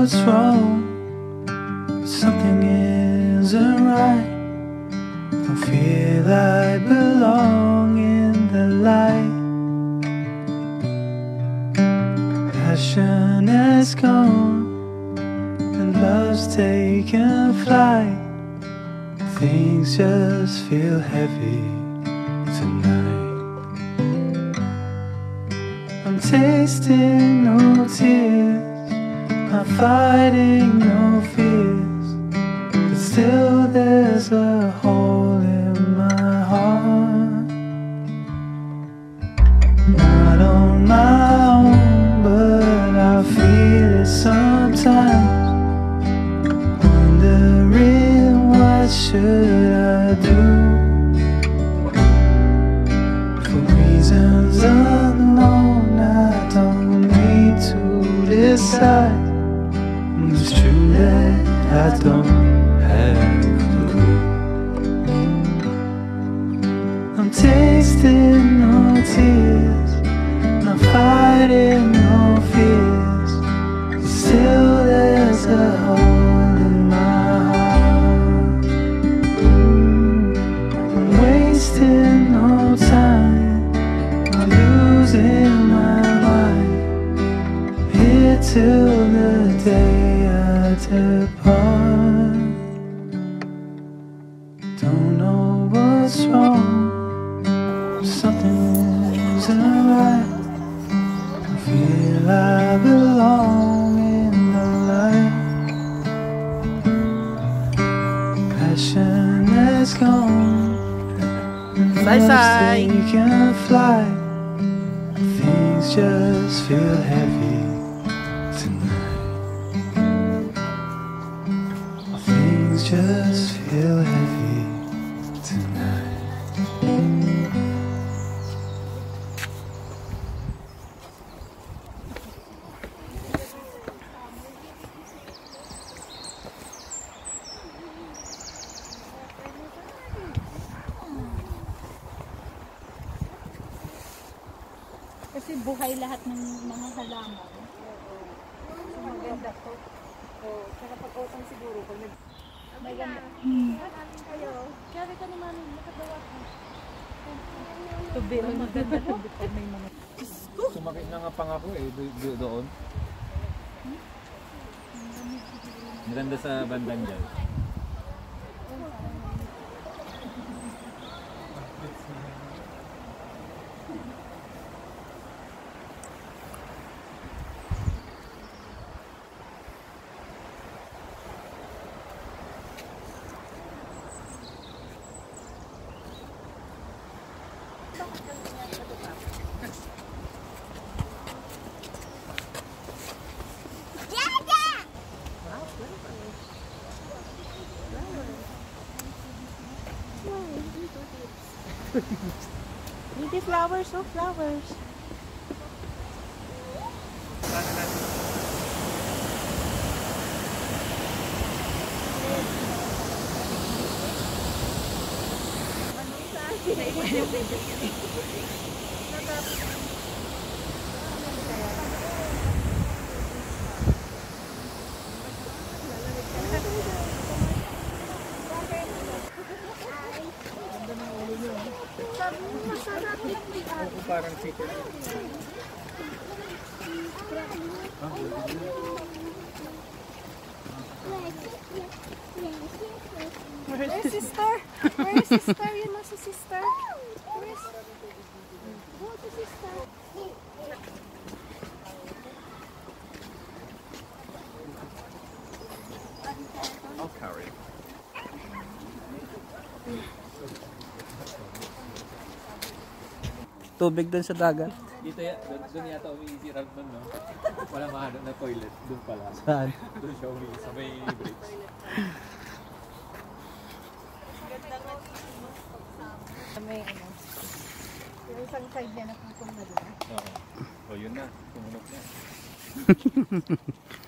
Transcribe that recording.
what's wrong, but something isn't right. Don't feel I belong in the light. Passion has gone and love's taken flight. Things just feel heavy tonight. I'm tasting no tears, I'm fighting no fears, but still there's a hole in my heart. Not on my own, but I feel it sometimes. Wondering what should I do? For reasons unknown, I don't need to decide. It's true that I don't have a clue. I'm tasting no tears, I'm fighting no fears, but still there's a hole in my heart. I'm wasting no time, I'm losing my mind, here till the day I depart. Don't know what's wrong, something isn't right. I feel I belong in the light. Passion has gone and love's taken flight. Things just feel heavy tonight. Things just feel heavy tonight. Kasi buhay lahat ng mga halaman. So, maganda to. Oo. Saka pag-utang siguro. Pag maganda. Kayo. Kaya ka naman. Nakagawa ko. Tubi. Maganda tubi pag may mga. Sumakit na nga pangako eh. Doon. Maganda sa bandang dyan. Hindi flowers, oh flowers. Parang chicken. Where's sister? Where's sister? You know si sister? Where's... Go to sister. I'll carry. Tubig dun sa dagat. Dito doon yata umiisi rag nun, no? Walang mahanap na toilet. Doon pala. Saan? Doon siya umiisi. Sa may bridge. May ano. Yung isang side niya naputong na doon. Oo. O yun na. Tumunok na.